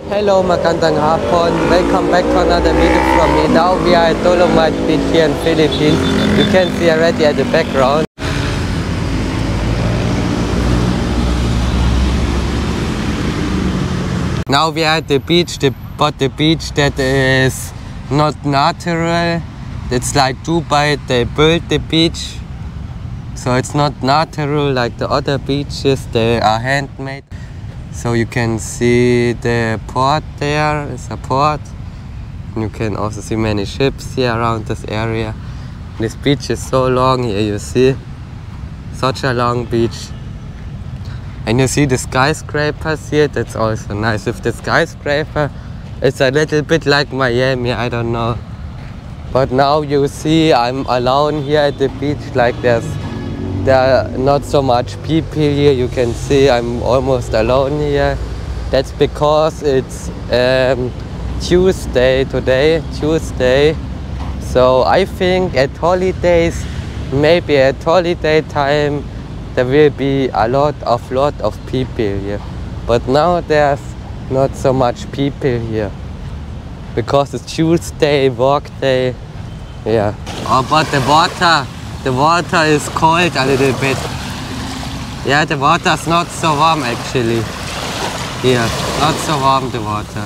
Hello, magandang hapon. Welcome back to another video from me. Now we are at Dolomite Beach here in Philippines. You can see already at the background. Now we are at the beach, but the beach that is not natural. It's like Dubai, they built the beach. So it's not natural like the other beaches, they are handmade. So you can see the port there, it's a port. You can also see many ships here around this area. This beach is so long here, you see. Such a long beach. And you see the skyscrapers here, that's also nice. With the skyscraper, it's a little bit like Miami, I don't know. But now you see I'm alone here at the beach, like there are not so much people here. You can see I'm almost alone here. That's because it's Tuesday today, Tuesday. So I think at holidays, maybe at holiday time, there will be a lot of people here. But now there's not so much people here. Because it's Tuesday, work day. Yeah. Oh, but the water is cold a little bit. Yeah, the water is not so warm actually. Here, not so warm the water.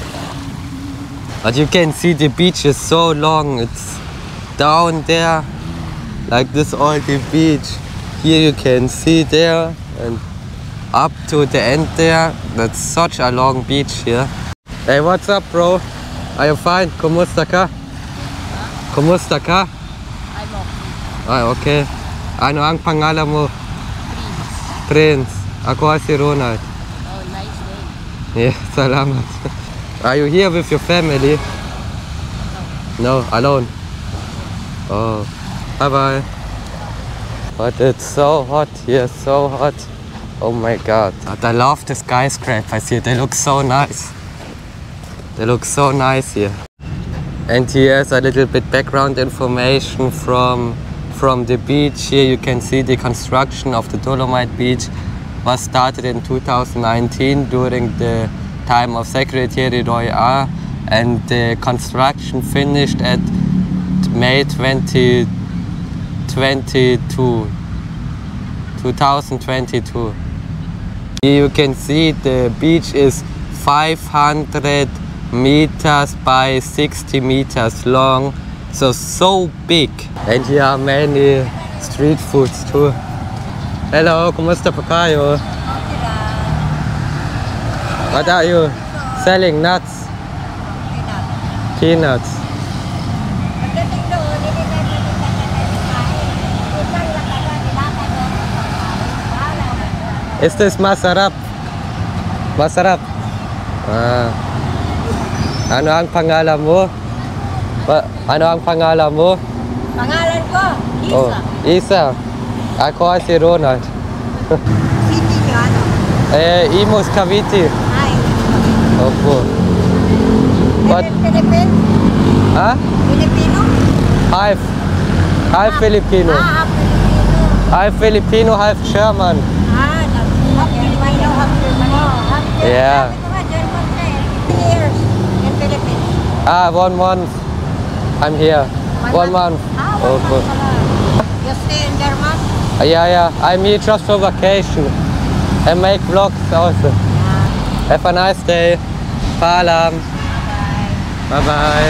But you can see the beach is so long. It's down there, like this all the beach. Here you can see there and up to the end there. That's such a long beach here. Hey, what's up, bro? Are you fine? Kumusta ka? Kumusta ka? I'm okay. Ah, okay. Ano ang pangalan mo? Prince. Ako si Ronald. Oh, nice name. Yeah, salamat. Are you here with your family? No, alone? Oh, bye-bye. But it's so hot here, so hot. Oh my god. But I love the skyscrapers here, they look so nice. They look so nice here. And here's a little bit background information from the beach. Here you can see the construction of the Dolomite Beach was started in 2019 during the time of Secretary Roy and the construction finished at May 2022. Here you can see the beach is 500 meters by 60 meters long, so big. And here are many street foods too. Hello, kumusta pa kayo? What are you selling? Nuts? Peanuts. Is this masarap? Masarap? Ah. Ano ang pangalan mo? Ano ang pangalan mo? Pangalan ko, Isa. Oh, Isa. Ako si Ronald. City nyo, ano? Imus Cavite. Ay, Opo. But, Philippine? ha? Filipino? Half Filipino. Half Filipino. Half Filipino, half German. Half Filipino, half German. Yeah. Years in Philippines. 1 month. I'm here. 1 month. Opo. You stay in German? Yeah. I'm here just for vacation. I make vlogs also. Have a nice day. Paalam. Bye-bye.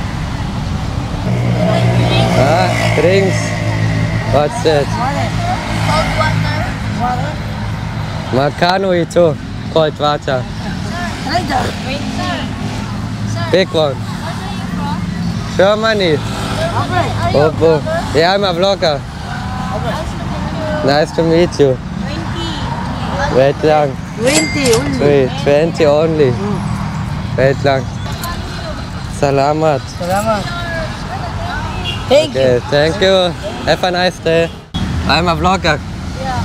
Drinks. What's that? Cold water. Water? Makano ito. Cold water. Neither. Wait, sir. Big one. Where are you from? Germany. Opo. Yeah, I'm a vlogger. Nice to meet you. 20. Wait lang. 20 only. 20 only. Wait lang. Salamat. Salamat. Thank Okay, thank you. Have a nice day. I'm a vlogger. Yeah.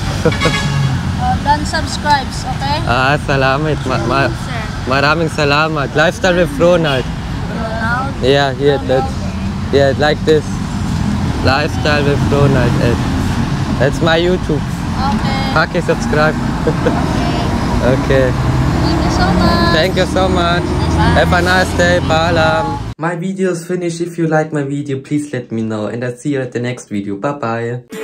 Done subscribes, okay? Salamat. Sir. Maraming salamat. Lifestyle with Ronald. Ronald? Yeah, here, like this. Lifestyle with Ronald. That's my YouTube. Okay. Okay, subscribe. Okay. Okay. Thank you so much. Thank you so much. Have a nice day. Paalam. My video is finished. If you like my video, please let me know. And I'll see you at the next video. Bye bye.